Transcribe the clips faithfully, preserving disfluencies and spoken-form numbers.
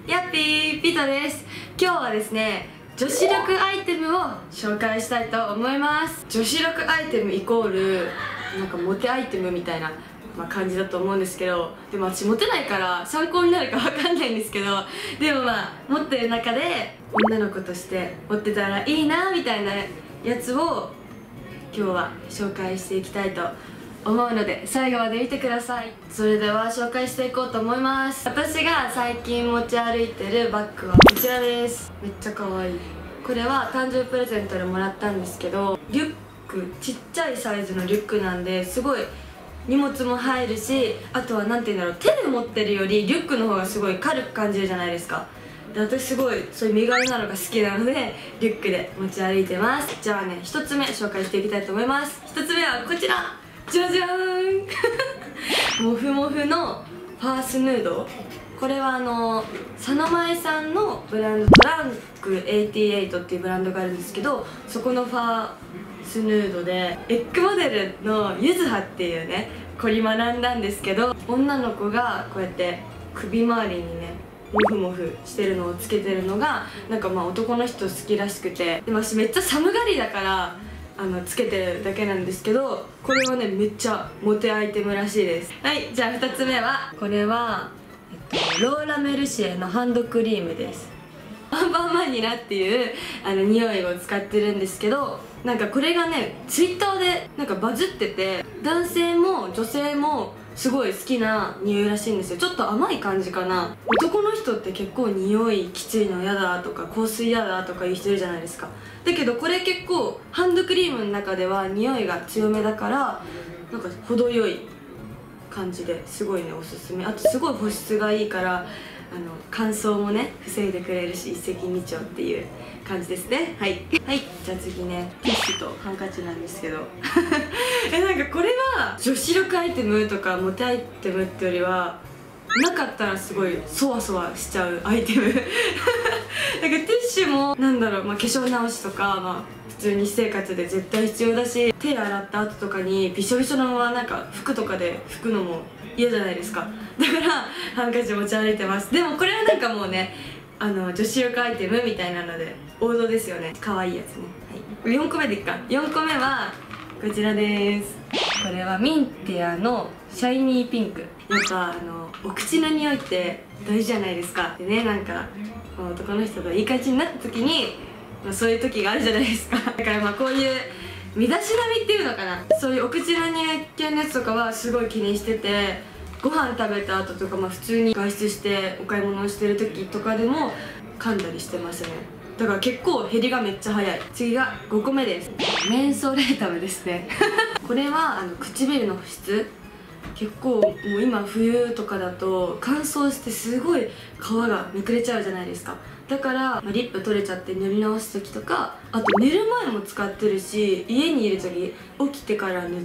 やっぴーピトです。今日はですね、女子力アイテムを紹介したいと思います。女子力アイテムイコールなんかモテアイテムみたいな、まあ、感じだと思うんですけど、でも私モテないから参考になるかわかんないんですけど、でもまあ持ってる中で女の子として持ってたらいいなみたいなやつを今日は紹介していきたいと思うので、最後まで見てください。それでは紹介していこうと思います。私が最近持ち歩いてるバッグはこちらです。めっちゃ可愛い。これは誕生日プレゼントでもらったんですけど、リュック、ちっちゃいサイズのリュックなんですごい荷物も入るし、あとは何て言うんだろう、手で持ってるよりリュックの方がすごい軽く感じるじゃないですか。で、私すごいそういう身軽なのが好きなのでリュックで持ち歩いてます。じゃあね、ひとつめ紹介していきたいと思います。ひとつめはこちら、じゃじゃーんモフモフのファースヌード。これはあのサノマイさんのブランド、トランクはちじゅうはちっていうブランドがあるんですけど、そこのファースヌードでエッグモデルのゆずはっていうね子に学んだんですけど、女の子がこうやって首周りにねモフモフしてるのをつけてるのがなんかまあ男の人好きらしくて、でも私めっちゃ寒がりだからあのつけてるだけなんですけど、これはねめっちゃモテアイテムらしいです。はい、じゃあふたつめはこれは、えっと、ローラメルシエのハンドクリームです。アンパンマニラっていうあの匂いを使ってるんですけど、なんかこれがねツイッターでなんかバズってて、男性も女性もすごい好きな匂いらしいんですよ。ちょっと甘い感じかな。男の人って結構匂いきついの嫌だとか香水嫌だとか言う人いるじゃないですか。だけどこれ結構ハンドクリームの中では匂いが強めだから、なんか程よい感じですごいねおすすめ。あとすごい保湿がいいからあの乾燥もね防いでくれるし、一石二鳥っていう感じですね。はいはい、じゃあ次ね、ティッシュとハンカチなんですけどえなんかこれは女子力アイテムとかモテアイテムってよりはなかったらすごいそわそわしちゃうアイテムなんかティッシュもなんだろう、まあ、化粧直しとか、まあ、普通に私生活で絶対必要だし、手洗った後とかにびしょびしょのままなんか服とかで拭くのも嫌じゃないですか。だからハンカチ持ち歩いてます。でもこれはなんかもうねあの女子力アイテムみたいなので王道ですよね。可愛いやつね。はい、よんこめでいっか。よんこめはこちらです。これはミンティアのシャイニーピンク。やっぱあのお口の匂いって大事じゃないですか。でね、なんか男の人といい感じになった時に、まあ、そういう時があるじゃないですか。だからまあこういう身だしなみっていうのかな、そういうお口の匂い系のやつとかはすごい気にしてて、ご飯食べた後とか、まあ、普通に外出してお買い物をしてる時とかでも噛んだりしてますね。だから結構減りがめっちゃ早い。次がごこめです。メンソレータムですねこれはあの唇の保湿。結構もう今冬とかだと乾燥してすごい皮がめくれちゃうじゃないですか。だから、まあ、リップ取れちゃって塗り直す時とか、あと寝る前も使ってるし、家にいる時起きてから塗って、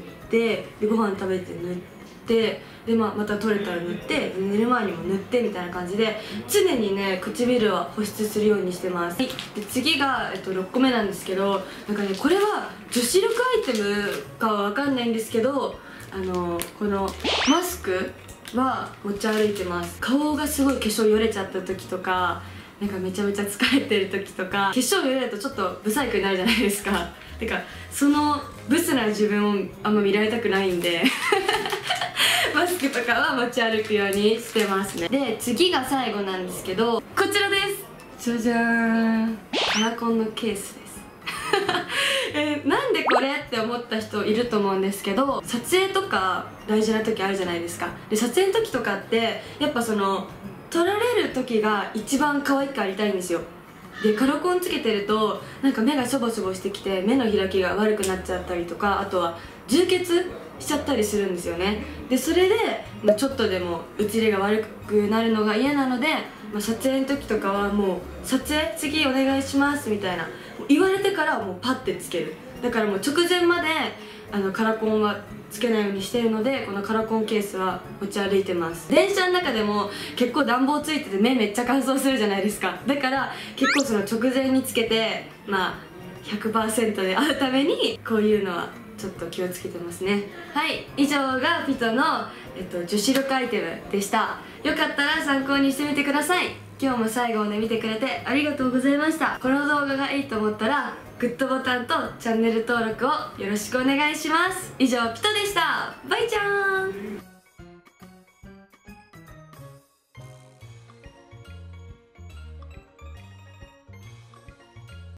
でご飯食べて塗ってで、まあ、また取れたら塗って寝る前にも塗ってみたいな感じで常にね唇は保湿するようにしてます。はい、で次が、えっと、ろっこめなんですけど、なんかねこれは女子力アイテムかは分かんないんですけど、あのこのマスクは持ち歩いてます。顔がすごい化粧よれちゃった時とか、なんかめちゃめちゃ疲れてる時とか、化粧よれるとちょっとブサイクになるじゃないですか。てかそのブスな自分をあんま見られたくないんでマスクとかは持ち歩くようにしてますね。で次が最後なんですけど、こちらです。じゃじゃーん、カラコンのケースですえー、なんでこれって思った人いると思うんですけど、撮影とか大事な時あるじゃないですか。で撮影の時とかってやっぱその撮られる時が一番可愛くありたいんですよ。でカラコンつけてるとなんか目がしょぼしょぼしてきて目の開きが悪くなっちゃったりとか、あとは充血しちゃったりするんですよね。でそれで、まあ、ちょっとでも写りが悪くなるのが嫌なので、まあ、撮影の時とかはもう撮影次お願いしますみたいな言われてからもうパッてつける。だからもう直前まであのカラコンはつけないようにしてるので、このカラコンケースは持ち歩いてます。電車の中でも結構暖房ついてて目めっちゃ乾燥するじゃないですか。だから結構その直前につけて、まあ ひゃくパーセント で会うためにこういうのはちょっと気をつけてますね。はい、以上がピトの、えっと、女子力アイテムでした。よかったら参考にしてみてください。 今日も最後まで見てくれてありがとうございました。この動画がいいと思ったらグッドボタンとチャンネル登録をよろしくお願いします。以上ピトでした。バイちゃーん。